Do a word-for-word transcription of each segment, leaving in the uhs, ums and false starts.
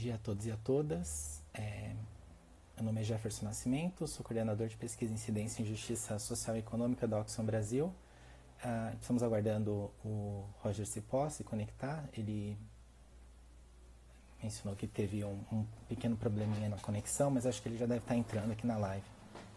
dia a todos e a todas. É, meu nome é Jefferson Nascimento, sou coordenador de pesquisa em incidência em justiça social e econômica da Oxfam Brasil. Uh, estamos aguardando o Roger Cipó se conectar. Ele mencionou que teve um, um pequeno probleminha na conexão, mas acho que ele já deve estar entrando aqui na live.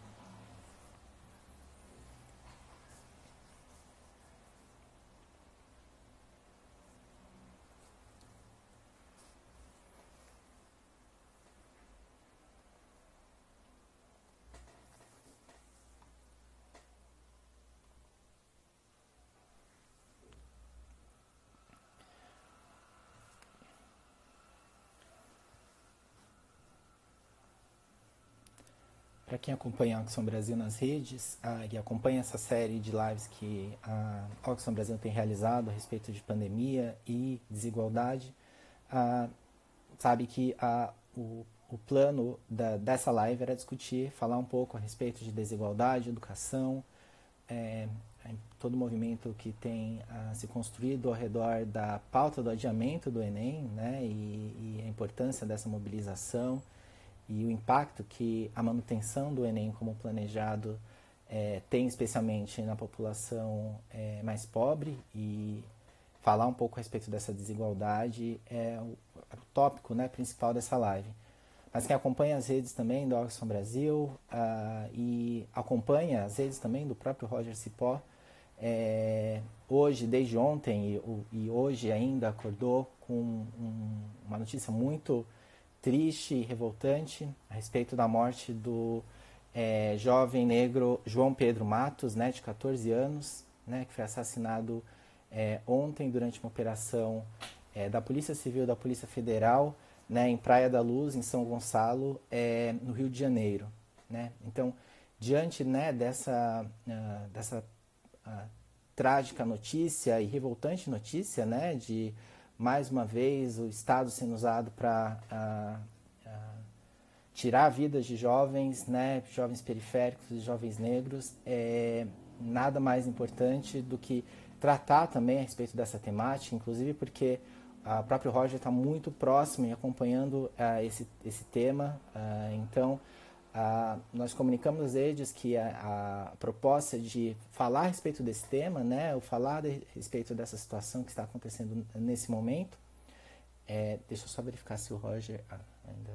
Para quem acompanha a Oxfam Brasil nas redes ah, e acompanha essa série de lives que a Oxfam Brasil tem realizado a respeito de pandemia e desigualdade, ah, sabe que ah, o, o plano da, dessa live era discutir, falar um pouco a respeito de desigualdade, educação, é, todo o movimento que tem ah, se construído ao redor da pauta do adiamento do Enem, né, e, e a importância dessa mobilização e o impacto que a manutenção do Enem como planejado é, tem especialmente na população é, mais pobre, e falar um pouco a respeito dessa desigualdade é o, é o tópico, né, principal dessa live. Mas quem acompanha as redes também do Oxfam Brasil uh, e acompanha as redes também do próprio Roger Cipó, é, hoje, desde ontem e, e hoje ainda acordou com um, uma notícia muito triste e revoltante a respeito da morte do é, jovem negro João Pedro Matos, né, de quatorze anos, né, que foi assassinado é, ontem durante uma operação é, da Polícia Civil e da Polícia Federal, né, em Praia da Luz, em São Gonçalo, é, no Rio de Janeiro. Né? Então, diante, né, dessa, uh, dessa uh, trágica notícia e revoltante notícia, né, de mais uma vez o Estado sendo usado para uh, uh, tirar a vida de jovens, né, jovens periféricos e jovens negros, é nada mais importante do que tratar também a respeito dessa temática, inclusive porque o próprio Roger está muito próximo e acompanhando uh, esse, esse tema. Uh, então, uh, nós comunicamos às redes que a, a proposta de falar a respeito desse tema, né, ou falar a respeito dessa situação que está acontecendo nesse momento, é, deixa eu só verificar se o Roger ainda...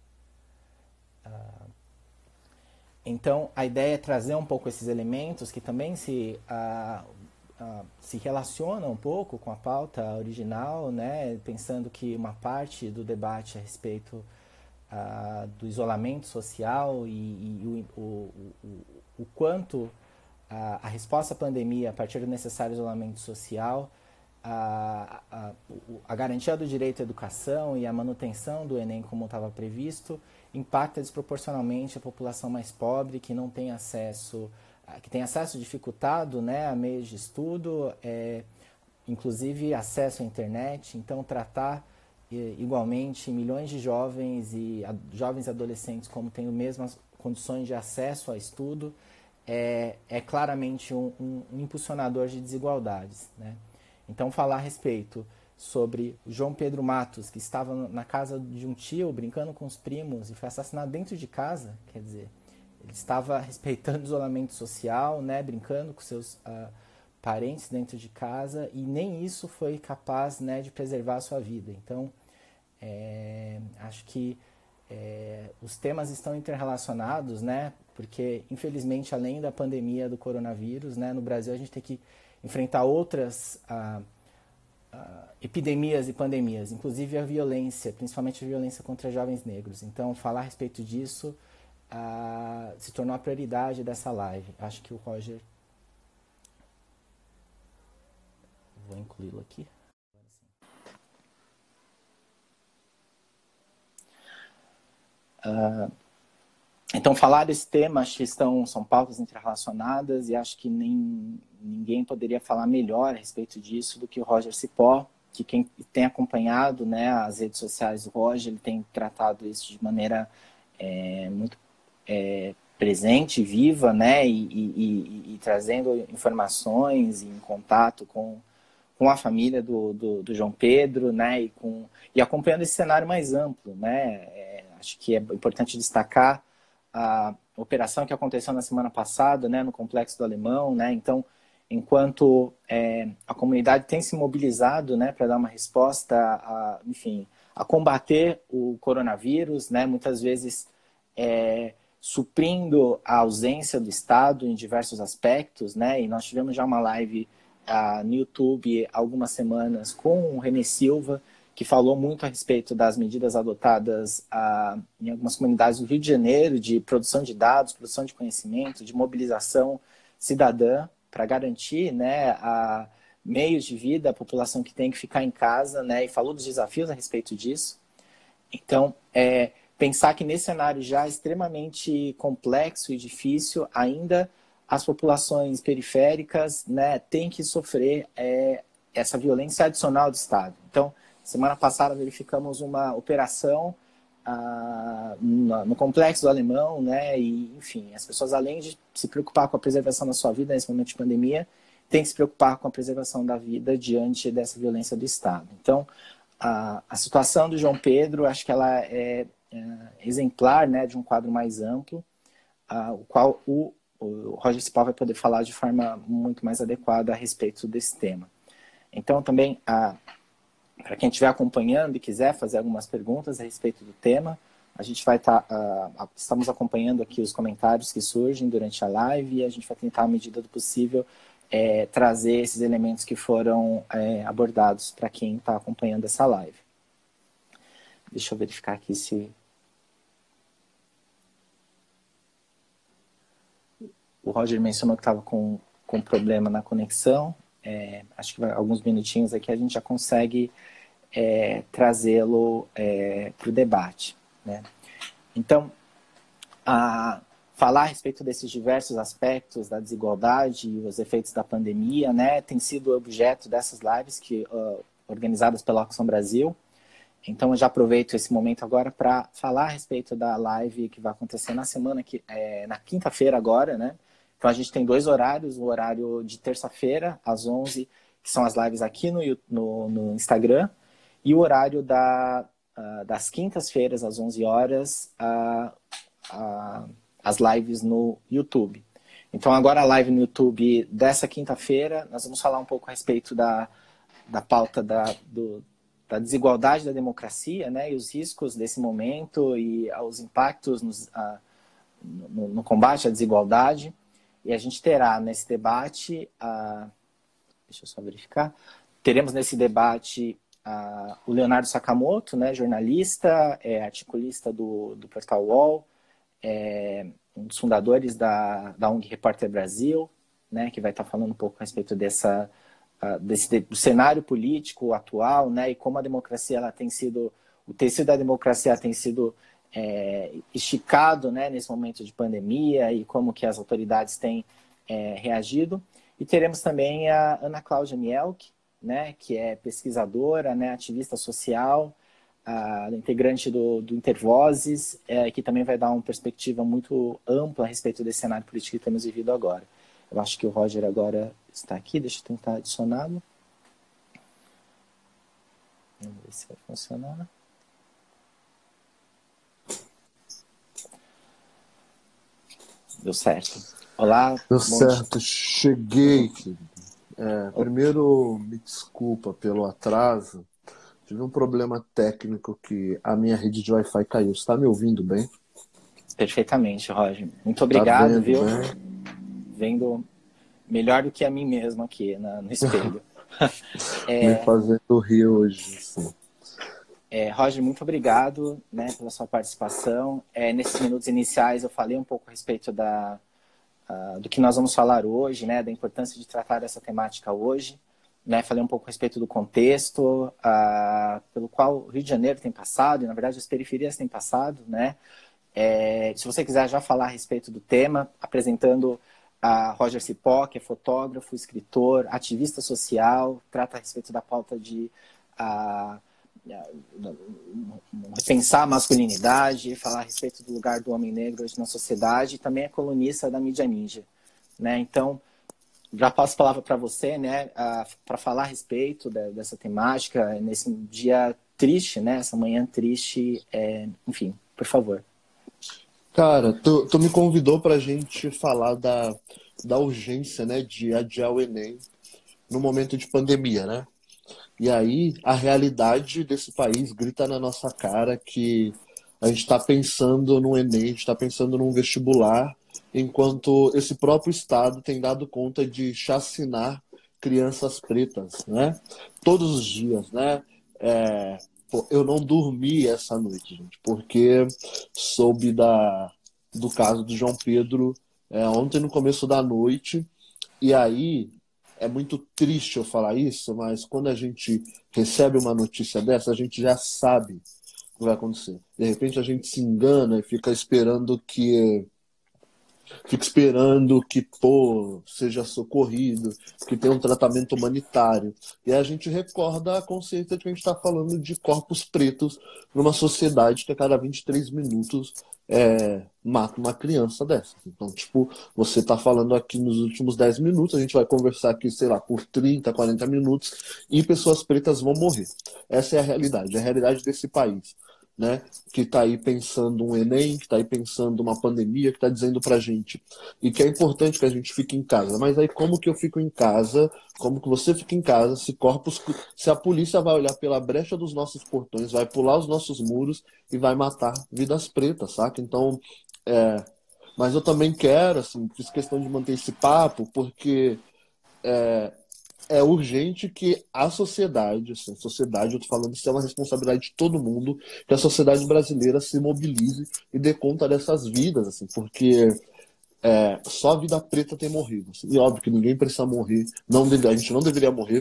Uh, então, a ideia é trazer um pouco esses elementos que também se... Uh, Uh, se relaciona um pouco com a pauta original, né, pensando que uma parte do debate a respeito uh, do isolamento social e, e o, o, o, o quanto uh, a resposta à pandemia, a partir do necessário isolamento social, a, a, a garantia do direito à educação e a manutenção do Enem como estava previsto, impacta desproporcionalmente a população mais pobre, que não tem acesso que tem acesso dificultado, né, a meios de estudo, é, inclusive acesso à internet. Então, tratar é, igualmente milhões de jovens e a, jovens adolescentes como têm as mesmas condições de acesso a estudo é, é claramente um, um, um impulsionador de desigualdades. Né? Então, falar a respeito sobre o João Pedro Matos, que estava na casa de um tio, brincando com os primos, e foi assassinado dentro de casa, quer dizer... Ele estava respeitando o isolamento social, né, brincando com seus uh, parentes dentro de casa, e nem isso foi capaz, né, de preservar a sua vida. Então, é, acho que é, os temas estão interrelacionados, né, porque, infelizmente, além da pandemia do coronavírus, né, no Brasil a gente tem que enfrentar outras uh, uh, epidemias e pandemias, inclusive a violência, principalmente a violência contra jovens negros. Então, falar a respeito disso... Uh, se tornou a prioridade dessa live. Acho que o Roger... Vou incluí-lo aqui. Uh, então, falar desse tema, acho que estão, são pautas interrelacionadas, e acho que nem, ninguém poderia falar melhor a respeito disso do que o Roger Cipó, que quem tem acompanhado, né, as redes sociais do Roger, ele tem tratado isso de maneira é, muito É, presente, viva, né, e, e, e, e trazendo informações e em contato com, com a família do, do, do João Pedro, né, e, com, e acompanhando esse cenário mais amplo, né, é, acho que é importante destacar a operação que aconteceu na semana passada, né, no Complexo do Alemão, né, então, enquanto é, a comunidade tem se mobilizado, né, para dar uma resposta, a, enfim, a combater o coronavírus, né, muitas vezes é, suprindo a ausência do Estado em diversos aspectos, né, e nós tivemos já uma live Uh, no YouTube há algumas semanas com o René Silva, que falou muito a respeito das medidas adotadas uh, em algumas comunidades do Rio de Janeiro, de produção de dados, produção de conhecimento, de mobilização cidadã para garantir, né, a meios de vida à população que tem que ficar em casa, né, e falou dos desafios a respeito disso. Então, é, pensar que nesse cenário já extremamente complexo e difícil, ainda as populações periféricas, né, têm que sofrer é, essa violência adicional do Estado. Então, semana passada verificamos uma operação ah, no, no Complexo do Alemão, né, e, enfim, as pessoas, além de se preocupar com a preservação da sua vida nesse momento de pandemia, têm que se preocupar com a preservação da vida diante dessa violência do Estado. Então, a, a situação do João Pedro, acho que ela é, é exemplar, né, de um quadro mais amplo, ah, o qual o o Roger Cipó vai poder falar de forma muito mais adequada a respeito desse tema. Então, também, para quem estiver acompanhando e quiser fazer algumas perguntas a respeito do tema, a gente vai estar, tá, uh, estamos acompanhando aqui os comentários que surgem durante a live e a gente vai tentar, à medida do possível, é, trazer esses elementos que foram é, abordados para quem está acompanhando essa live. Deixa eu verificar aqui se... O Roger mencionou que estava com, com problema na conexão. É, acho que vai, alguns minutinhos aqui a gente já consegue é, trazê-lo é, para o debate, né? Então, a, falar a respeito desses diversos aspectos da desigualdade e os efeitos da pandemia, né, tem sido objeto dessas lives que, uh, organizadas pela Oxfam Brasil. Então, eu já aproveito esse momento agora para falar a respeito da live que vai acontecer na semana, que, é, na quinta-feira agora, né? Então, a gente tem dois horários, o horário de terça-feira, às onze, que são as lives aqui no, no, no Instagram, e o horário da, uh, das quintas-feiras, às onze horas, uh, uh, as lives no YouTube. Então, agora a live no YouTube dessa quinta-feira, nós vamos falar um pouco a respeito da, da pauta da, do, da desigualdade da democracia, né, e os riscos desse momento e os impactos nos, uh, no, no combate à desigualdade. E a gente terá nesse debate, uh, deixa eu só verificar, teremos nesse debate uh, o Leonardo Sakamoto, né, jornalista, é, articulista do, do portal U O L, é, um dos fundadores da, da O N G Repórter Brasil, né, que vai estar falando um pouco a respeito dessa, uh, desse, do cenário político atual, né, e como a democracia ela tem sido, o tecido da democracia tem sido É, esticado, né, nesse momento de pandemia e como que as autoridades têm é, reagido. E teremos também a Ana Cláudia Mielck, né, que é pesquisadora, né, ativista social, a, integrante do, do Intervozes, é, que também vai dar uma perspectiva muito ampla a respeito desse cenário político que temos vivido agora. Eu acho que o Roger agora está aqui, deixa eu tentar adicioná-lo. Vamos ver se vai funcionar. Deu certo. Olá. Deu certo, cheguei, querido. É, primeiro, me desculpa pelo atraso. Tive um problema técnico que a minha rede de Wi-Fi caiu. Você está me ouvindo bem? Perfeitamente, Roger. Muito obrigado, tá vendo, viu? Né? Vendo melhor do que a mim mesmo aqui na, no espelho. é... Me fazendo rir hoje, sim. É, Roger, muito obrigado, né, pela sua participação. É, nesses minutos iniciais eu falei um pouco a respeito da, uh, do que nós vamos falar hoje, né, da importância de tratar essa temática hoje. Né, falei um pouco a respeito do contexto uh, pelo qual o Rio de Janeiro tem passado, e na verdade as periferias têm passado. Né. É, se você quiser já falar a respeito do tema, apresentando a Roger Cipó, que é fotógrafo, escritor, ativista social, trata a respeito da pauta de... Uh, pensar a masculinidade, falar a respeito do lugar do homem negro hoje na sociedade, e também é colunista da Mídia Ninja, né? Então, já passo a palavra para você, né, para falar a respeito da, dessa temática, nesse dia triste, né, essa manhã triste, é, enfim, por favor. Cara, tu, tu me convidou para a gente falar da, da urgência, né, de adiar o Enem no momento de pandemia, né? E aí a realidade desse país grita na nossa cara que a gente está pensando no Enem, a gente está pensando num vestibular, enquanto esse próprio Estado tem dado conta de chacinar crianças pretas, né? Todos os dias, né? É, pô, eu não dormi essa noite, gente, porque soube da, do caso do João Pedro é, ontem no começo da noite, e aí é muito triste eu falar isso, mas quando a gente recebe uma notícia dessa, a gente já sabe o que vai acontecer. De repente a gente se engana e fica esperando que fica esperando que, pô, seja socorrido, que tenha um tratamento humanitário. E aí a gente recorda a consciência de que a gente está falando de corpos pretos numa sociedade que a cada vinte e três minutos é, mata uma criança dessa. Então, tipo, você está falando aqui nos últimos dez minutos, a gente vai conversar aqui, sei lá, por trinta, quarenta minutos, e pessoas pretas vão morrer. Essa é a realidade, é a realidade desse país. Né, que está aí pensando um Enem, que está aí pensando uma pandemia, que está dizendo para a gente e que é importante que a gente fique em casa. Mas aí como que eu fico em casa? Como que você fica em casa se corpos, se a polícia vai olhar pela brecha dos nossos portões, vai pular os nossos muros e vai matar vidas pretas, saca? Então, é... mas eu também quero, assim, fiz questão de manter esse papo porque é, é urgente que a sociedade, assim, a sociedade, eu tô falando, isso é uma responsabilidade de todo mundo, que a sociedade brasileira se mobilize e dê conta dessas vidas, assim, porque é, só a vida preta tem morrido. Assim, e óbvio que ninguém precisa morrer, não deve, a gente não deveria morrer,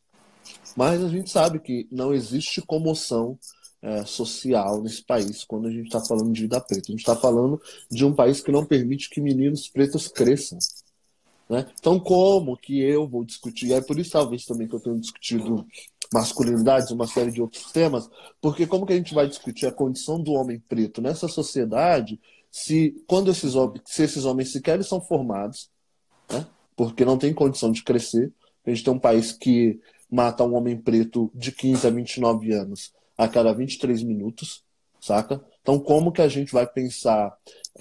mas a gente sabe que não existe comoção é, social nesse país quando a gente está falando de vida preta. A gente está falando de um país que não permite que meninos pretos cresçam. Né? Então, como que eu vou discutir? É por isso, talvez, também que eu tenho discutido masculinidades, uma série de outros temas, porque como que a gente vai discutir a condição do homem preto nessa sociedade se, quando esses, se esses homens sequer são formados, né? Porque não tem condição de crescer. A gente tem um país que mata um homem preto de quinze a vinte e nove anos a cada vinte e três minutos, saca? Então, como que a gente vai pensar...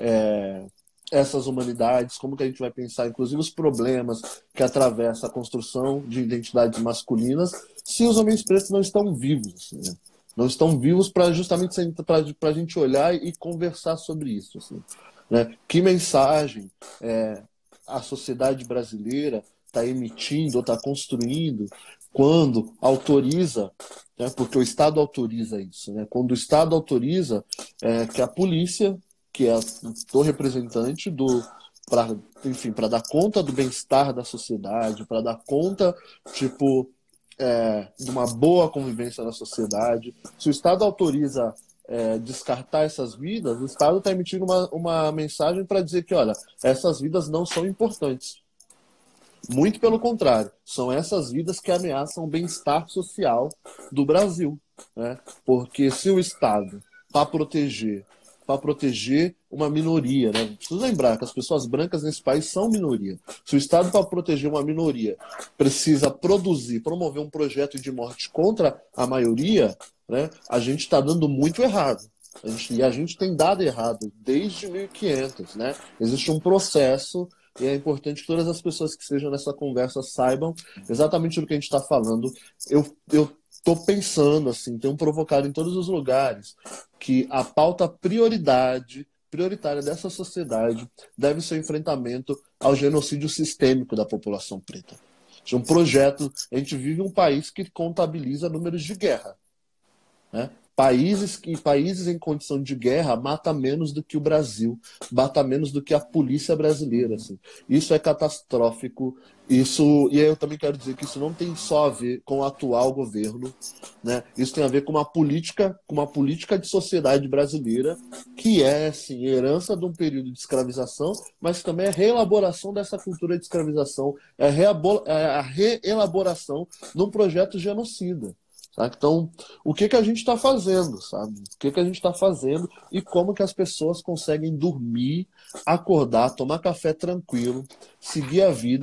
É, essas humanidades, como que a gente vai pensar, inclusive, os problemas que atravessa a construção de identidades masculinas, se os homens pretos não estão vivos, assim, né? Não estão vivos para justamente para a gente olhar e conversar sobre isso, assim, né? Que mensagem é, a sociedade brasileira está emitindo ou está construindo quando autoriza, né, porque o Estado autoriza isso, né? Quando o Estado autoriza é, que a polícia, que é o representante do, para, enfim, para dar conta do bem-estar da sociedade, para dar conta, tipo, é, de uma boa convivência na sociedade. Se o Estado autoriza é, descartar essas vidas, o Estado está emitindo uma, uma mensagem para dizer que, olha, essas vidas não são importantes. Muito pelo contrário, são essas vidas que ameaçam o bem-estar social do Brasil, né? Porque se o Estado, para proteger para proteger uma minoria, né? Preciso lembrar que as pessoas brancas nesse país são minoria. Se o Estado, para proteger uma minoria, precisa produzir, promover um projeto de morte contra a maioria, né? A gente está dando muito errado. A gente, e a gente tem dado errado desde mil e quinhentos, né? Existe um processo e é importante que todas as pessoas que estejam nessa conversa saibam exatamente do que a gente está falando. Eu, eu Estou pensando, assim, tenho provocado em todos os lugares que a pauta prioridade, prioritária dessa sociedade deve ser o enfrentamento ao genocídio sistêmico da população preta. De um projeto, a gente vive um país que contabiliza números de guerra, né? Países, que, países em condição de guerra mata menos do que o Brasil, mata menos do que a polícia brasileira. Assim. Isso é catastrófico. Isso, e eu também quero dizer que isso não tem só a ver com o atual governo, né? Isso tem a ver com uma política, com uma política de sociedade brasileira que é assim, herança de um período de escravização, mas também é reelaboração dessa cultura de escravização, é, é a reelaboração de um projeto genocida. Sabe? Então, o que, que a gente está fazendo, sabe? O que, que a gente está fazendo e como que as pessoas conseguem dormir, acordar, tomar café tranquilo, seguir a vida,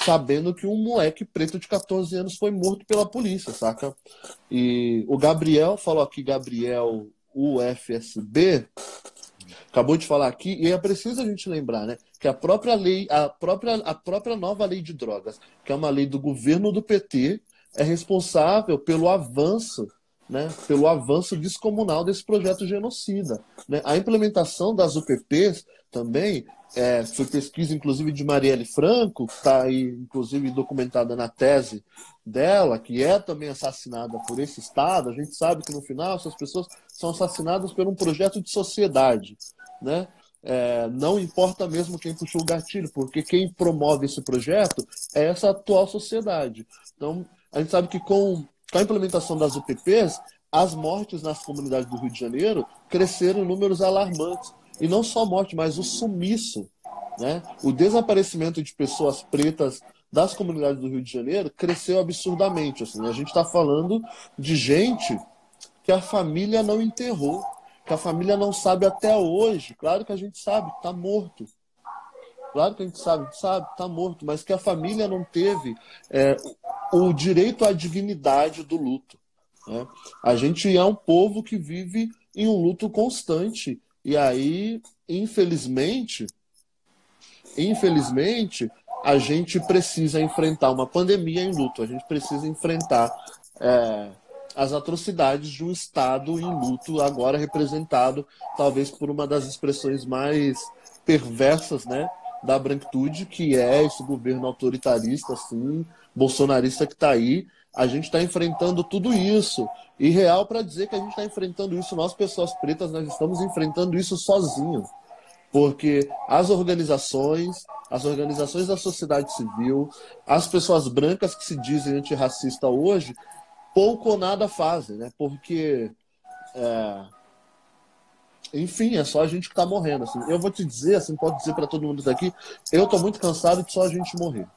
sabendo que um moleque preto de quatorze anos foi morto pela polícia, saca? E o Gabriel falou aqui, Gabriel U F S B, acabou de falar aqui, e é preciso a gente lembrar, né, que a própria lei, a própria, a própria nova lei de drogas, que é uma lei do governo do P T, é responsável pelo avanço, né, pelo avanço descomunal desse projeto genocida, né? A implementação das U P Ps também, é, foi pesquisa inclusive de Marielle Franco, que está aí inclusive documentada na tese dela, que é também assassinada por esse Estado. A gente sabe que no final essas pessoas são assassinadas por um projeto de sociedade, né? É, não importa mesmo quem puxou o gatilho, porque quem promove esse projeto é essa atual sociedade. Então, a gente sabe que com, com a implementação das U P Ps, as mortes nas comunidades do Rio de Janeiro cresceram em números alarmantes. E não só morte, mas o sumiço, né? O desaparecimento de pessoas pretas das comunidades do Rio de Janeiro cresceu absurdamente. Assim, a gente está falando de gente que a família não enterrou, que a família não sabe até hoje. Claro que a gente sabe, está morto. Claro que a gente sabe, sabe, está morto, mas que a família não teve é, o direito à dignidade do luto, né? A gente é um povo que vive em um luto constante. E aí, infelizmente, infelizmente, a gente precisa enfrentar uma pandemia em luto. A gente precisa enfrentar é, as atrocidades de um Estado em luto, agora representado talvez por uma das expressões mais perversas, né, da branquitude, que é esse governo autoritarista, assim, bolsonarista que está aí. A gente está enfrentando tudo isso. E real para dizer que a gente está enfrentando isso, nós, pessoas pretas, nós estamos enfrentando isso sozinhos. Porque as organizações, as organizações da sociedade civil, as pessoas brancas que se dizem antirracistas hoje, pouco ou nada fazem, né? Porque, é... enfim, é só a gente que está morrendo. Assim. Eu vou te dizer, assim, pode dizer para todo mundo daqui, eu estou muito cansado de só a gente morrer.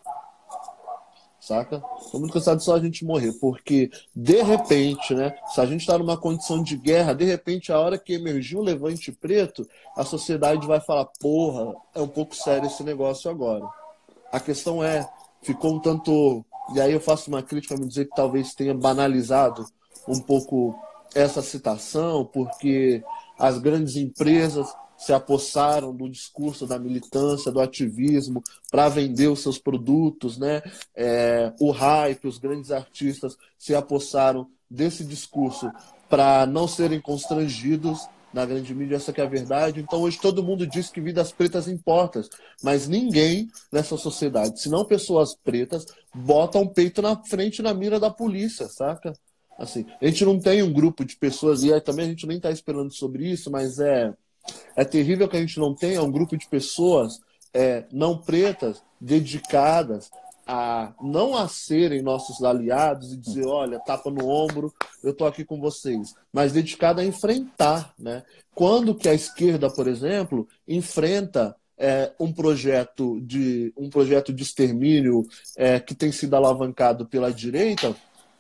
Saca? Tô muito cansado de só a gente morrer, porque de repente, né, se a gente está numa condição de guerra, de repente, a hora que emergiu o levante preto, a sociedade vai falar, porra, é um pouco sério esse negócio agora. A questão é, ficou um tanto, e aí eu faço uma crítica, me dizer que talvez tenha banalizado um pouco essa citação, porque as grandes empresas se apossaram do discurso da militância, do ativismo, para vender os seus produtos, né? É, o hype, os grandes artistas se apossaram desse discurso para não serem constrangidos na grande mídia, essa que é a verdade. Então hoje todo mundo diz que vidas pretas importam, mas ninguém nessa sociedade, se não pessoas pretas, botam o peito na frente na mira da polícia, saca? Assim, a gente não tem um grupo de pessoas, e aí também a gente nem está esperando sobre isso, mas é É terrível que a gente não tenha um grupo de pessoas é, não pretas dedicadas a não a serem nossos aliados e dizer, olha, tapa no ombro, eu tô aqui com vocês, mas dedicada a enfrentar, né? Quando que a esquerda, por exemplo, enfrenta é, um projeto de um projeto de extermínio é, que tem sido alavancado pela direita,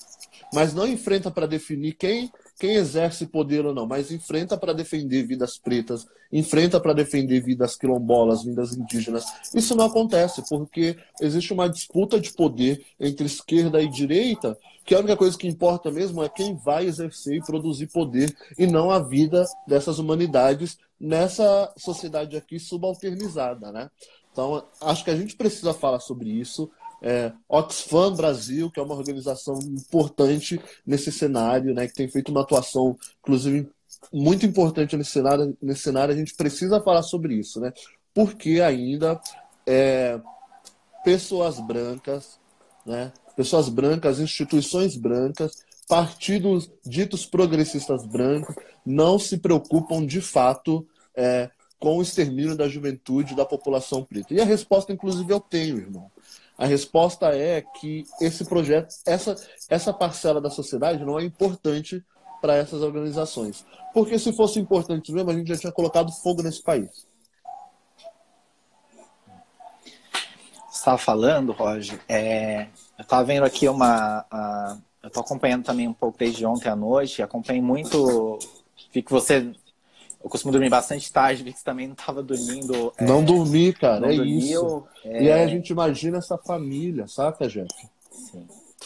mas não enfrenta para definir quem quem exerce poder ou não, mas enfrenta para defender vidas pretas, enfrenta para defender vidas quilombolas, vidas indígenas. Isso não acontece, porque existe uma disputa de poder entre esquerda e direita, que a única coisa que importa mesmo é quem vai exercer e produzir poder, e não a vida dessas humanidades nessa sociedade aqui subalternizada, né? Então, acho que a gente precisa falar sobre isso. É, Oxfam Brasil, que é uma organização importante nesse cenário, né, que tem feito uma atuação, inclusive, muito importante nesse cenário, nesse cenário, a gente precisa falar sobre isso, né? Porque ainda é, pessoas brancas, né, pessoas brancas, instituições brancas, partidos ditos progressistas brancos, não se preocupam de fato é, com o extermínio da juventude da população preta. E a resposta, inclusive, eu tenho, irmão. A resposta é que esse projeto, essa, essa parcela da sociedade não é importante para essas organizações. Porque se fosse importante mesmo, a gente já tinha colocado fogo nesse país. Você estava falando, Roger, é, eu estava vendo aqui uma... A, eu estou acompanhando também um pouco desde ontem à noite, acompanhei muito... Vi que você eu costumo dormir bastante tarde, vi que você também não estava dormindo. Não é, dormi, cara, não é dormiu, isso. é... E aí a gente imagina essa família, saca, Jeff? Sim.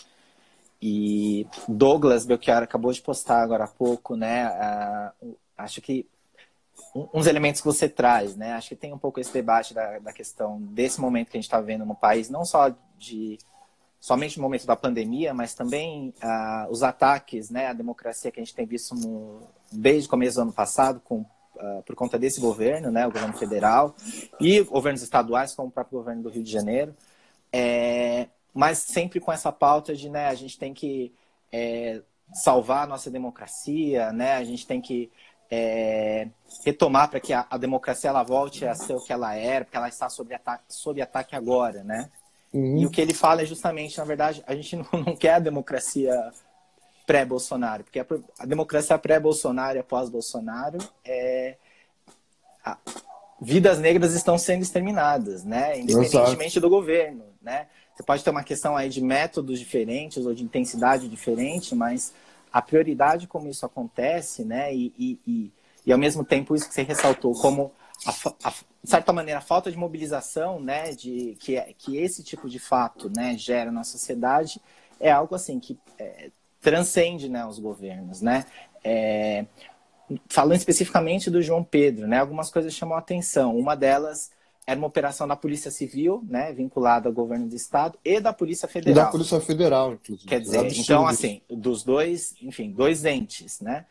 E Douglas Belchior acabou de postar agora há pouco, né? Uh, acho que uns elementos que você traz, né? Acho que tem um pouco esse debate da, da questão desse momento que a gente está vendo no país, não só de somente no momento da pandemia, mas também uh, os ataques, né, à democracia que a gente tem visto no, desde o começo do ano passado, com, uh, por conta desse governo, né, o governo federal, e governos estaduais, como o próprio governo do Rio de Janeiro, é, mas sempre com essa pauta de, né, a gente tem que é, salvar a nossa democracia, né, a gente tem que é, retomar para que a, a democracia ela volte a ser o que ela era, porque ela está sob ataque, sob ataque agora, né? Uhum. E o que ele fala é justamente, na verdade, a gente não, não quer a democracia pré-Bolsonaro, porque a, a democracia pré-Bolsonaro e pós-Bolsonaro, é, a, vidas negras estão sendo exterminadas, né? Independentemente Exato. do governo, né? Você pode ter uma questão aí de métodos diferentes ou de intensidade diferente, mas a prioridade como isso acontece, né? E, e, e, e ao mesmo tempo isso que você ressaltou, como a, a, de certa maneira, a falta de mobilização, né, de, que, que esse tipo de fato, né, gera na sociedade, é algo assim que é, transcende, né, os governos, né? É, falando especificamente do João Pedro, né, algumas coisas chamam a atenção. Uma delas era uma operação da Polícia Civil, né, vinculada ao governo do Estado e da Polícia Federal. E da Polícia Federal, inclusive. Quer dizer, então, assim, dos dois, enfim, dois entes, né?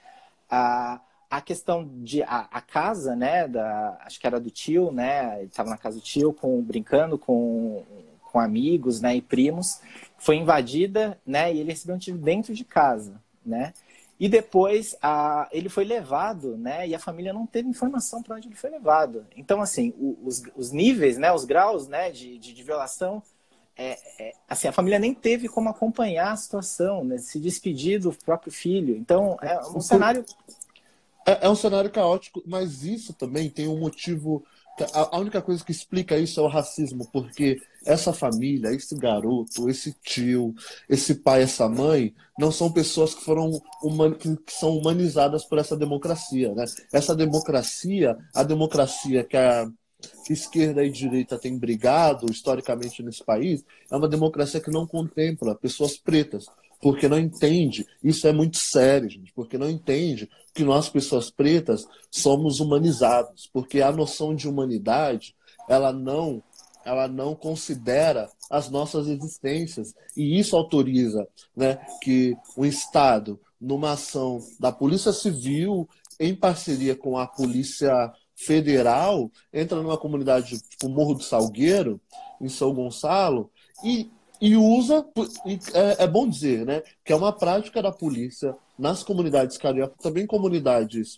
A A questão de a, a casa, né, da, acho que era do tio, né, ele estava na casa do tio, com, brincando com, com amigos, né, e primos, foi invadida, né, e ele recebeu um tiro dentro de casa, né, e depois a, ele foi levado, né, e a família não teve informação para onde ele foi levado. Então, assim, o, os, os níveis, né, os graus, né, de, de, de violação, é, é, assim, a família nem teve como acompanhar a situação, né, se despedir do próprio filho. Então, é um cenário... É, é um cenário caótico, mas isso também tem um motivo... A, a única coisa que explica isso é o racismo, porque essa família, esse garoto, esse tio, esse pai, essa mãe, não são pessoas que foram human, que, que são humanizadas por essa democracia, né? Essa democracia, a democracia que a que esquerda e direita têm brigado historicamente nesse país, é uma democracia que não contempla pessoas pretas, porque não entende, isso é muito sério, gente, porque não entende que nós, pessoas pretas, somos humanizados, porque a noção de humanidade, ela não, ela não considera as nossas existências, e isso autoriza, né, que o Estado, numa ação da Polícia Civil, em parceria com a Polícia Federal, entra numa comunidade tipo Morro do Salgueiro, em São Gonçalo, e E usa, é, é bom dizer, né, que é uma prática da polícia nas comunidades cariocas, também comunidades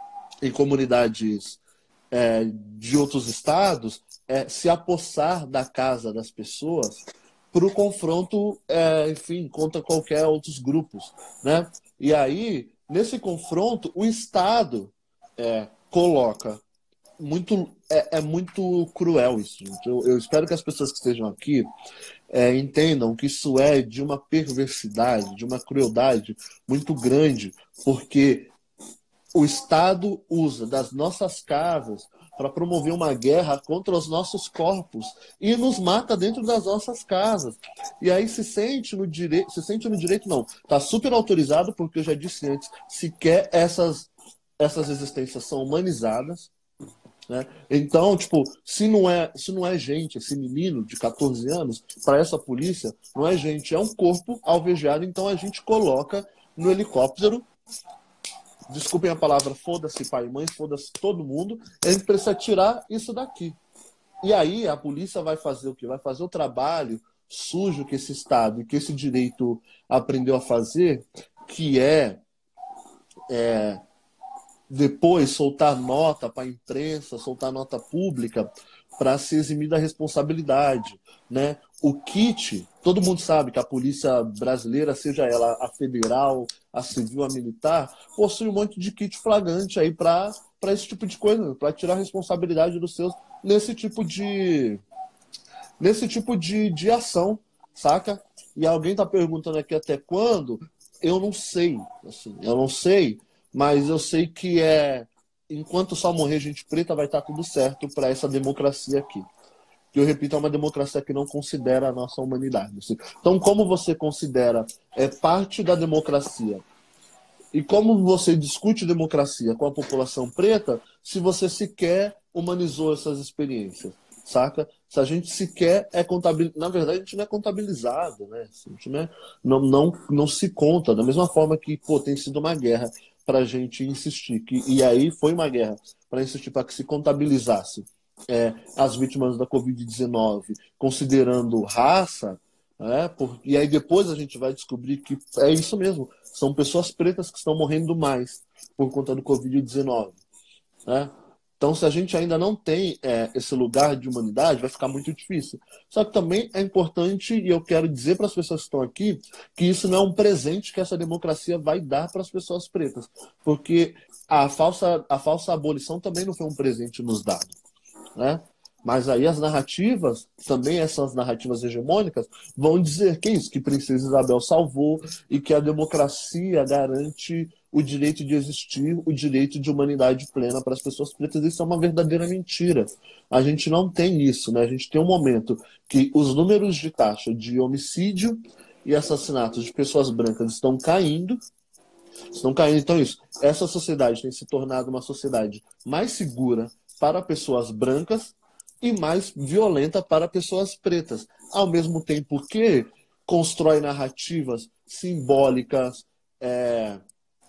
em comunidades é, de outros estados, é, se apossar da casa das pessoas para o confronto, é, enfim, contra qualquer outros grupos, né? E aí, nesse confronto, o Estado é, coloca muito é, é muito cruel isso, gente. Eu, eu espero que as pessoas que estejam aqui É, entendam que isso é de uma perversidade, de uma crueldade muito grande, porque o Estado usa das nossas casas para promover uma guerra contra os nossos corpos e nos mata dentro das nossas casas. E aí se sente no direito, se sente no direito não, está super autorizado, porque eu já disse antes, sequer essas, essas existências são humanizadas. Né? Então, tipo, se não é, se não é gente, esse menino de catorze anos, para essa polícia, não é gente, é um corpo alvejado, então a gente coloca no helicóptero, desculpem a palavra, foda-se pai e mãe, foda-se todo mundo, a gente precisa tirar isso daqui. E aí a polícia vai fazer o quê? Vai fazer o trabalho sujo que esse Estado e que esse direito aprendeu a fazer, que é... é depois soltar nota para a imprensa, soltar nota pública para se eximir da responsabilidade, né? O kit, todo mundo sabe que a polícia brasileira, seja ela a federal, a civil, a militar, possui um monte de kit flagrante aí para para esse tipo de coisa, para tirar a responsabilidade dos seus nesse tipo de nesse tipo de, de ação, saca? E alguém está perguntando aqui até quando? Eu não sei, assim, eu não sei. Mas eu sei que é enquanto só morrer gente preta, vai estar tudo certo para essa democracia aqui. Que, eu repito, é uma democracia que não considera a nossa humanidade. Então, como você considera é, parte da democracia e como você discute democracia com a população preta se você sequer humanizou essas experiências, saca? Se a gente sequer é contabilizado... Na verdade, a gente não é contabilizado, né? A gente não, é... não, não, não se conta. Da mesma forma que, pô, tem sido uma guerra para a gente insistir. Que... E aí foi uma guerra para insistir para que se contabilizasse é, as vítimas da covid dezenove, considerando raça, né? Por... E aí depois a gente vai descobrir que é isso mesmo. São pessoas pretas que estão morrendo mais por conta do covid dezenove, né? Então, se a gente ainda não tem é, esse lugar de humanidade, vai ficar muito difícil. Só que também é importante, e eu quero dizer para as pessoas que estão aqui, que isso não é um presente que essa democracia vai dar para as pessoas pretas. Porque a falsa, a falsa abolição também não foi um presente nos dado, né? Mas aí as narrativas, também essas narrativas hegemônicas, vão dizer que isso, que Princesa Isabel salvou e que a democracia garante o direito de existir, o direito de humanidade plena para as pessoas pretas. Isso é uma verdadeira mentira. A gente não tem isso, né? A gente tem um momento que os números de taxa de homicídio e assassinatos de pessoas brancas estão caindo, estão caindo. Então isso, essa sociedade tem se tornado uma sociedade mais segura para pessoas brancas e mais violenta para pessoas pretas, ao mesmo tempo que constrói narrativas simbólicas, é,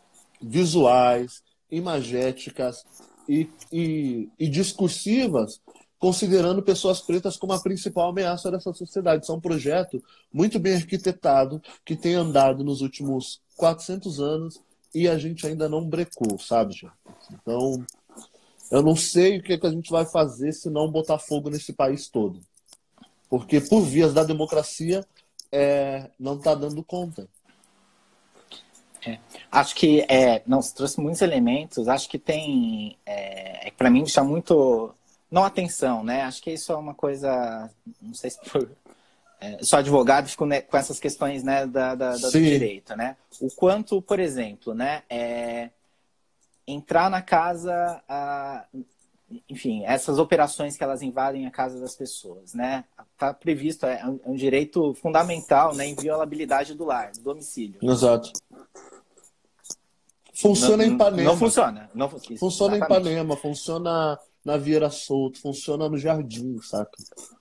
visuais, imagéticas e, e, e discursivas, considerando pessoas pretas como a principal ameaça dessa sociedade. Isso é um projeto muito bem arquitetado, que tem andado nos últimos quatrocentos anos e a gente ainda não brecou, sabe, gente? Então, eu não sei o que, é que a gente vai fazer se não botar fogo nesse país todo. Porque, por vias da democracia, é, não está dando conta. É. Acho que, é, não, você trouxe muitos elementos. Acho que tem, é, para mim, deixa muito, não atenção, né? Acho que isso é uma coisa, não sei se por, é, sou advogado e fico, né, com essas questões, né, da, da, da do direito, né? O quanto, por exemplo, né, é, entrar na casa, a, enfim, essas operações que elas invadem a casa das pessoas, né? Está previsto, é um direito fundamental, né, inviolabilidade do lar, do domicílio. Exato. Funciona não, em Ipanema. Não funciona. Não, isso, funciona exatamente. em Ipanema, funciona na Vieira Solto, funciona no Jardim, saca?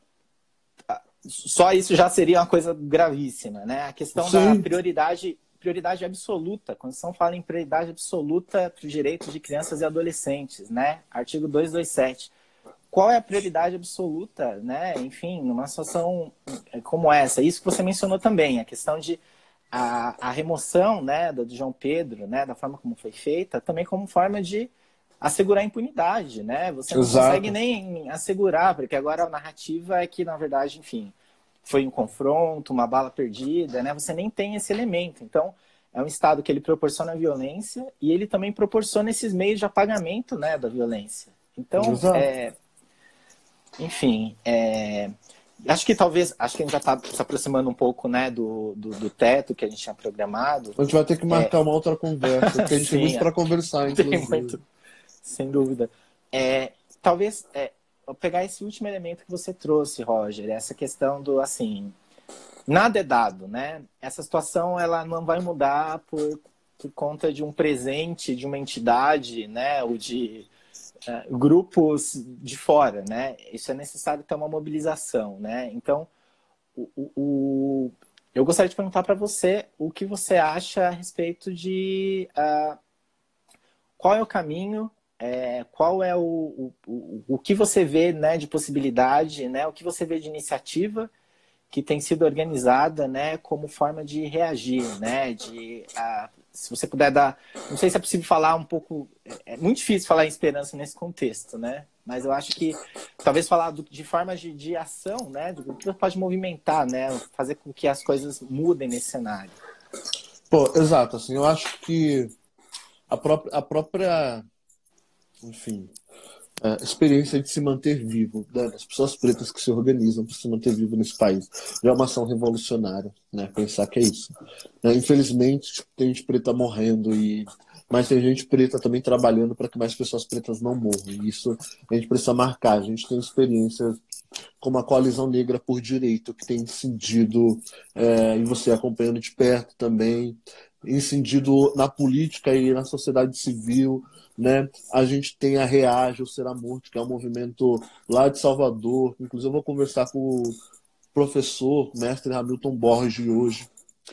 Só isso já seria uma coisa gravíssima, né? A questão Sim. da prioridade, prioridade absoluta. A Constituição fala em prioridade absoluta para os direitos de crianças e adolescentes, né? Artigo duzentos e vinte e sete. Qual é a prioridade absoluta, né? Enfim, numa situação como essa. Isso que você mencionou também, a questão de a, a remoção, né, do João Pedro, né, da forma como foi feita, também como forma de assegurar a impunidade, né? Você não Exato. consegue nem assegurar, porque agora a narrativa é que, na verdade, enfim, foi um confronto, uma bala perdida, né? Você nem tem esse elemento. Então, é um Estado que ele proporciona violência e ele também proporciona esses meios de apagamento, né, da violência. Então, é, enfim, é, acho que talvez, acho que a gente já está se aproximando um pouco, né, do, do, do teto que a gente tinha programado. A gente vai ter que marcar é... uma outra conversa, porque a gente Sim, tem muito para conversar, inclusive. Tem muito, sem dúvida. É, talvez, é, vou pegar esse último elemento que você trouxe, Roger, essa questão do, assim, nada é dado, né? Essa situação, ela não vai mudar por, por conta de um presente, de uma entidade, né, ou de uh, grupos de fora, né? Isso é necessário ter uma mobilização, né? Então, o, o, o... eu gostaria de perguntar para você o que você acha a respeito de uh, qual é o caminho, é, qual é o, o, o, o que você vê, né, de possibilidade, né, o que você vê de iniciativa que tem sido organizada, né, como forma de reagir, né, de, uh, se você puder dar, não sei se é possível falar um pouco, é muito difícil falar em esperança nesse contexto, né, mas eu acho que talvez falar do, de formas de, de ação, né, do que pode movimentar, né, fazer com que as coisas mudem nesse cenário. Pô, exato, assim, eu acho que a própria, a própria enfim, a experiência de se manter vivo, né? As pessoas pretas que se organizam para se manter vivo nesse país. Já é uma ação revolucionária, né? Pensar que é isso. Né? Infelizmente, tipo, tem gente preta morrendo, e... mas tem gente preta também trabalhando para que mais pessoas pretas não morram. E isso a gente precisa marcar. A gente tem experiências como a Coalizão Negra por Direito, que tem incidido, é, e você acompanhando de perto também, incidido na política e na sociedade civil, né? A gente tem a Reage ou Será Morto, que é um movimento lá de Salvador. Inclusive, eu vou conversar com o professor, mestre Hamilton Borges hoje.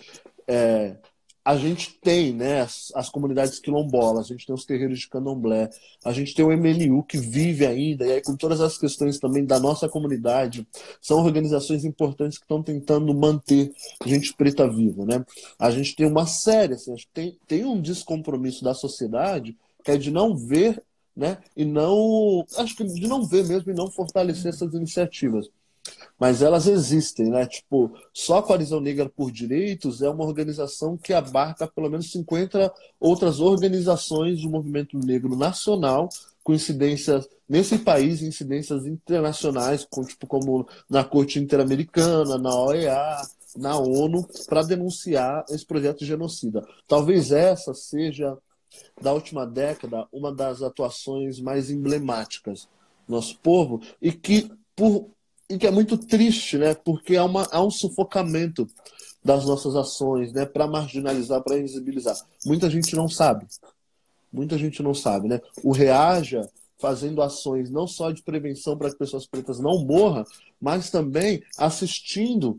É, a gente tem, né, as, as comunidades quilombolas, a gente tem os terreiros de candomblé, a gente tem o M L U que vive ainda, e aí com todas as questões também da nossa comunidade, são organizações importantes que estão tentando manter gente preta viva, né? A gente tem uma série, assim, acho que tem, tem um descompromisso da sociedade que é de não ver, né, e não, acho que de não ver mesmo e não fortalecer essas iniciativas. Mas elas existem, né? Tipo, só a Coalizão Negra por Direitos é uma organização que abarca pelo menos cinquenta outras organizações do movimento negro nacional, com incidências nesse país, incidências internacionais, com, tipo, como na Corte Interamericana, na O E A, na ONU, para denunciar esse projeto genocida. Talvez essa seja, da última década, uma das atuações mais emblemáticas do nosso povo, e que, por e que é muito triste, né? Porque há, uma, há um sufocamento das nossas ações, né? Para marginalizar, para invisibilizar. Muita gente não sabe. Muita gente não sabe, né? O Reaja fazendo ações não só de prevenção para que pessoas pretas não morram, mas também assistindo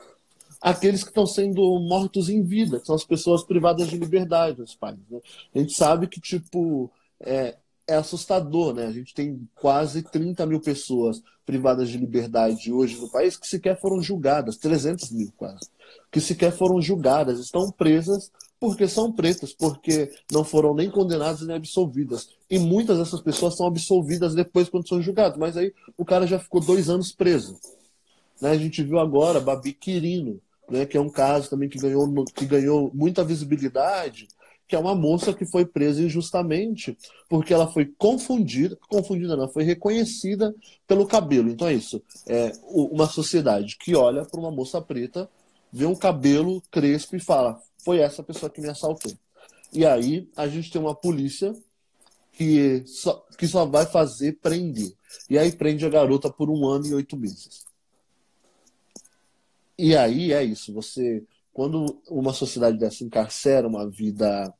aqueles que estão sendo mortos em vida, que são as pessoas privadas de liberdade nesse país, né? A gente sabe que, tipo, é, é assustador, né? A gente tem quase trinta mil pessoas privadas de liberdade hoje no país que sequer foram julgadas, trezentos mil quase, que sequer foram julgadas, estão presas porque são pretas, porque não foram nem condenadas nem absolvidas. E muitas dessas pessoas são absolvidas depois quando são julgadas, mas aí o cara já ficou dois anos preso. Né? A gente viu agora Babi Quirino, né, que é um caso também que ganhou, que ganhou muita visibilidade, que é uma moça que foi presa injustamente porque ela foi confundida, confundida não, foi reconhecida pelo cabelo. Então é isso, é uma sociedade que olha para uma moça preta, vê um cabelo crespo e fala, foi essa pessoa que me assaltou. E aí a gente tem uma polícia que só, que só vai fazer prender. E aí prende a garota por um ano e oito meses. E aí é isso, você, quando uma sociedade dessa encarcera uma vida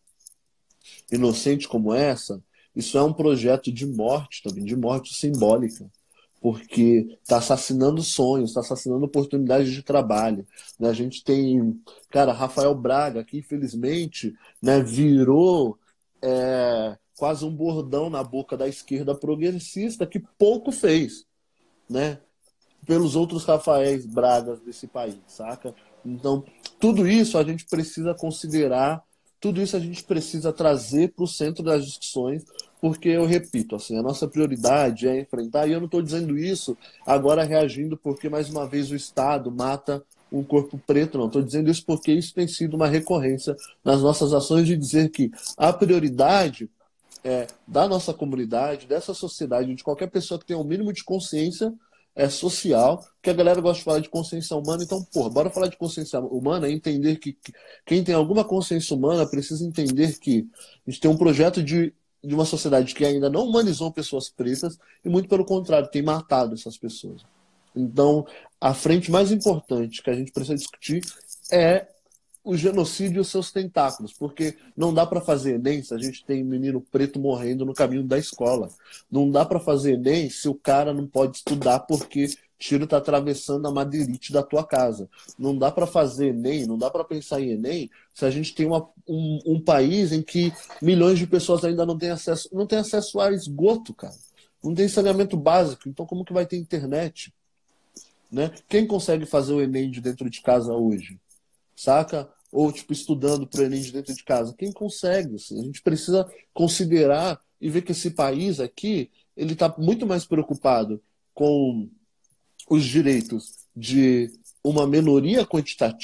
inocente como essa, isso é um projeto de morte também, de morte simbólica, porque está assassinando sonhos, está assassinando oportunidades de trabalho. Né? A gente tem, cara, Rafael Braga, que infelizmente, né, virou é, quase um bordão na boca da esquerda progressista, que pouco fez, né? Pelos outros Rafaéis Bragas desse país, saca? Então, tudo isso a gente precisa considerar, tudo isso a gente precisa trazer para o centro das discussões, porque eu repito, assim, a nossa prioridade é enfrentar, e eu não estou dizendo isso agora reagindo porque mais uma vez o Estado mata um corpo preto, não. Estou dizendo isso porque isso tem sido uma recorrência nas nossas ações de dizer que a prioridade é da nossa comunidade, dessa sociedade, de qualquer pessoa que tenha o um mínimo de consciência é social, que a galera gosta de falar de consciência humana, então, porra, bora falar de consciência humana e entender que, que quem tem alguma consciência humana precisa entender que a gente tem um projeto de, de uma sociedade que ainda não humanizou pessoas pretas e, muito pelo contrário, tem matado essas pessoas. Então, a frente mais importante que a gente precisa discutir é o genocídio e os seus tentáculos, porque não dá para fazer Enem se a gente tem menino preto morrendo no caminho da escola. Não dá para fazer Enem se o cara não pode estudar porque tiro está atravessando a madeirite da tua casa. Não dá para fazer Enem, não dá para pensar em Enem se a gente tem uma, um, um país em que milhões de pessoas ainda não têm acesso, não têm acesso a esgoto, cara. Não tem saneamento básico, então como que vai ter internet? Né? Quem consegue fazer o Enem de dentro de casa hoje? Saca? Ou, tipo, estudando para o Enem de dentro de casa. Quem consegue? Assim? A gente precisa considerar e ver que esse país aqui, ele está muito mais preocupado com os direitos de uma minoria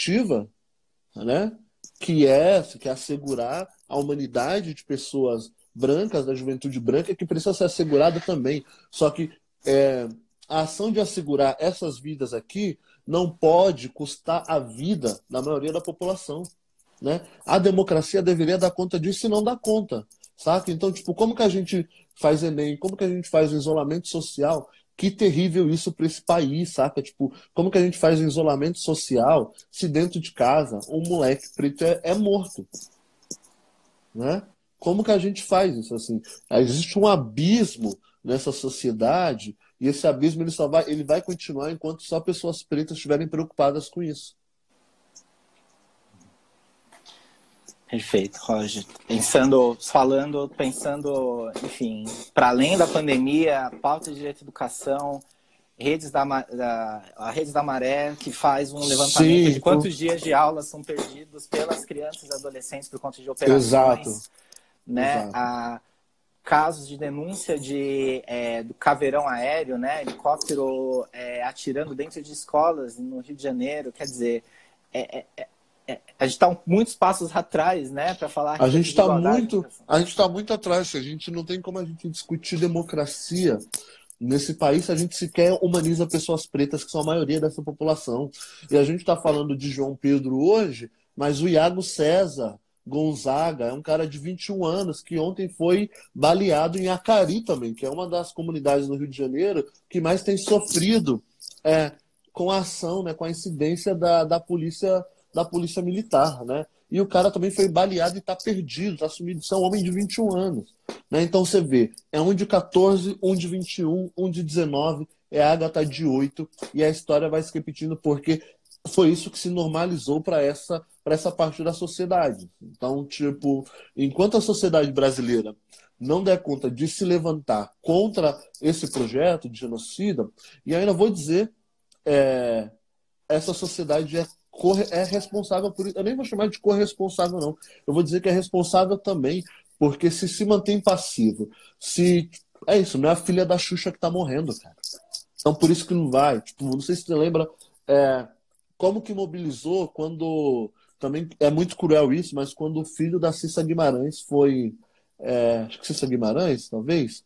quantitativa, né? Que é, que é assegurar a humanidade de pessoas brancas, da juventude branca, que precisa ser assegurada também. Só que é, a ação de assegurar essas vidas aqui não pode custar a vida da maioria da população, né? A democracia deveria dar conta disso e não dá conta, saca? Então, tipo, como que a gente faz Enem? Como que a gente faz o isolamento social? Que terrível isso para esse país, saca? Tipo, como que a gente faz o isolamento social se dentro de casa um moleque preto é, é morto, né? Como que a gente faz isso assim? Existe um abismo nessa sociedade e esse abismo ele só vai, ele vai continuar enquanto só pessoas pretas estiverem preocupadas com isso. Perfeito, Roger. Pensando, falando, pensando, enfim, para além da pandemia, pauta de direito à educação, redes da, da, a Redes da Maré, que faz um levantamento Sim, de quantos dias de aula são perdidos pelas crianças e adolescentes por conta de operações, exato, né? exato. A, casos de denúncia de, é, do caveirão aéreo, né? Helicóptero é, atirando dentro de escolas no Rio de Janeiro, quer dizer, é, é, é, a gente está muitos passos atrás, né, para falar A de gente está desigualdade. muito, a gente está muito atrás. A gente não tem como a gente discutir democracia nesse país se a gente sequer humaniza pessoas pretas, que são a maioria dessa população. E a gente está falando de João Pedro hoje, mas o Iago César Gonzaga é um cara de vinte e um anos que ontem foi baleado em Acari também, que é uma das comunidades do Rio de Janeiro que mais tem sofrido é, com a ação, né, com a incidência da, da polícia da polícia militar, né? E o cara também foi baleado e está perdido, está sumido. Isso é um homem de vinte e um anos. Né? Então você vê, é um de quatorze, um de vinte e um, um de dezenove, é a Agatha de oito, e a história vai se repetindo porque foi isso que se normalizou para essa, para essa parte da sociedade. Então, tipo, enquanto a sociedade brasileira não der conta de se levantar contra esse projeto de genocida, e ainda vou dizer, é, essa sociedade é é responsável por isso. Eu nem vou chamar de corresponsável, não. Eu vou dizer que é responsável também, porque se se mantém passivo, se. É isso, não é a filha da Xuxa que tá morrendo, cara. Então por isso que não vai. Tipo, não sei se você lembra é, como que mobilizou quando. Também é muito cruel isso, mas quando o filho da Cissa Guimarães foi. É, acho que Cissa Guimarães, talvez?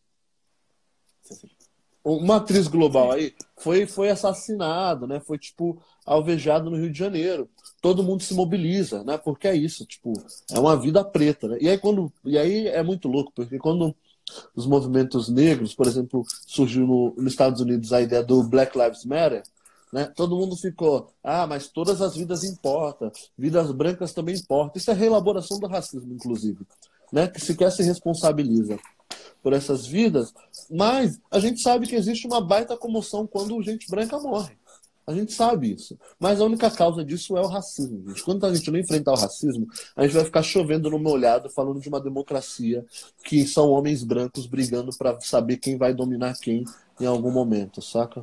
Uma atriz global aí foi, foi assassinado, né? Foi, tipo, alvejado no Rio de Janeiro. Todo mundo se mobiliza, né? Porque é isso, tipo, é uma vida preta, né? E aí, quando, e aí é muito louco, porque quando os movimentos negros, por exemplo, surgiu no, nos Estados Unidos a ideia do Black Lives Matter, né? Todo mundo ficou, ah, mas todas as vidas importam, vidas brancas também importam. Isso é reelaboração do racismo, inclusive, né? Que sequer se responsabiliza por essas vidas, mas a gente sabe que existe uma baita comoção quando gente branca morre. A gente sabe isso. Mas a única causa disso é o racismo, gente. Quando a gente não enfrentar o racismo, a gente vai ficar chovendo no molhado falando de uma democracia que são homens brancos brigando para saber quem vai dominar quem em algum momento, saca?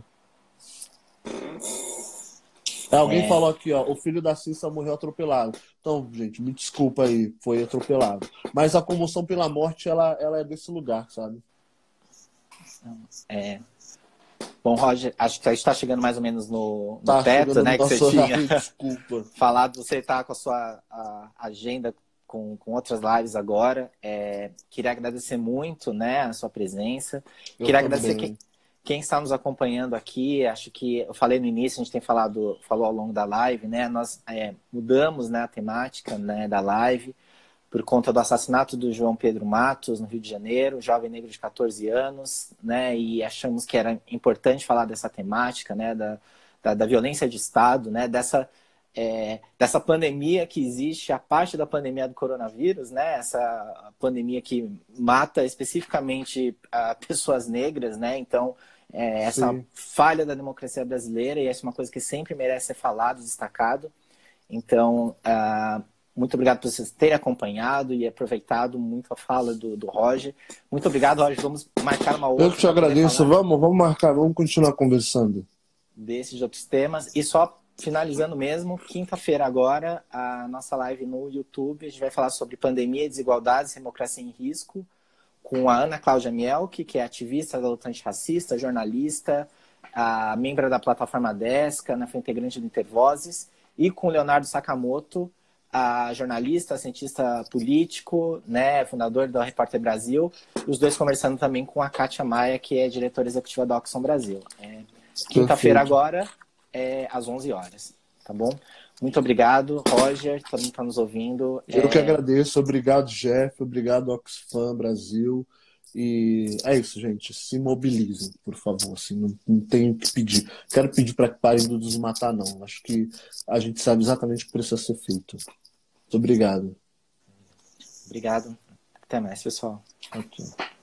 Alguém É, falou aqui, ó, o filho da Cissa morreu atropelado. Então, gente, me desculpa aí, foi atropelado. Mas a comoção pela morte, ela, ela é desse lugar, sabe? é. Bom, Roger, acho que a gente está chegando mais ou menos no, no Tá teto, chegando no né? Que você nosso tinha horário, desculpa. falado, você está com a sua a, agenda com, com outras lives agora. É, queria agradecer muito, né, a sua presença. Eu Queria também. agradecer quem, quem está nos acompanhando aqui. Acho que eu falei no início, a gente tem falado, falou ao longo da live, né? Nós é, mudamos, né, a temática, né, da live por conta do assassinato do João Pedro Matos, no Rio de Janeiro, jovem negro de quatorze anos, né, e achamos que era importante falar dessa temática, né, da, da, da violência de Estado, né, dessa, é, dessa pandemia que existe, a parte da pandemia do coronavírus, né, essa pandemia que mata especificamente a pessoas negras, né, então é, essa falha da democracia brasileira, e essa é uma coisa que sempre merece ser falado, destacado. Então, uh, muito obrigado por vocês terem acompanhado e aproveitado muito a fala do, do Roger. Muito obrigado, Roger. Vamos marcar uma outra. Eu que te agradeço. Vamos, vamos marcar, vamos continuar conversando. Desses outros temas. E só finalizando mesmo, quinta-feira agora, a nossa live no YouTube. A gente vai falar sobre pandemia e desigualdades, democracia em risco, com a Ana Cláudia Mielke, que é ativista da luta antirracista, jornalista, a membro da plataforma Desca, né, foi integrante do Intervozes, e com o Leonardo Sakamoto, a jornalista, cientista político, né, fundador da Repórter Brasil, os dois conversando também com a Kátia Maia, que é diretora executiva da Oxfam Brasil. É, quinta-feira agora, é, às onze horas, tá bom? Muito obrigado, Roger, todo mundo está nos ouvindo. Eu é... que agradeço, obrigado, Jeff, obrigado, Oxfam Brasil. E é isso, gente. Se mobilizem, por favor. Assim, não, não tenho o que pedir. Quero pedir para que parem de nos matar, não. Acho que a gente sabe exatamente o que precisa ser feito. Muito obrigado. Obrigado. Até mais, pessoal. Okay.